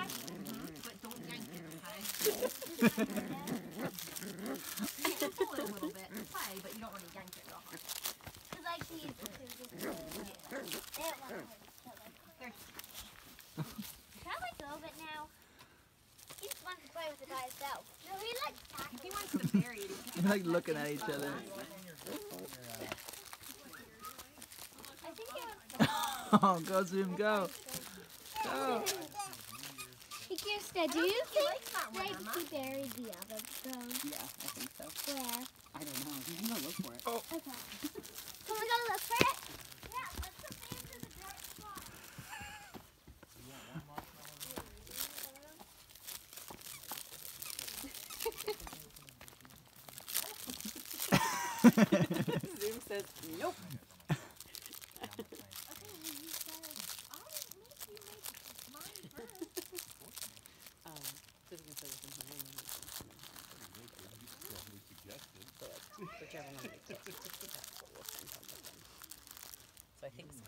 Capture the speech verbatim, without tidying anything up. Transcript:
that? Mm-hmm. But don't yank it, okay? You can pull it a little bit and play, but you don't want to yank it real hard. Because I can use it to just play. They don't want to hurt each other. Can I let go of it now? He just wants to play with it by himself. No, he likes tackling. He wants to bury it. You're like looking at each other. I think he wants to. Oh, go Zoom, go. Go. Krista, do you think like he buried the other stone? Yeah, I think so. Where? I don't know. You can go look for it. Oh. Okay. Can we go look for it? Yeah, let's put me into the dark spot. Zoom says nope. Whichever one you take. So I think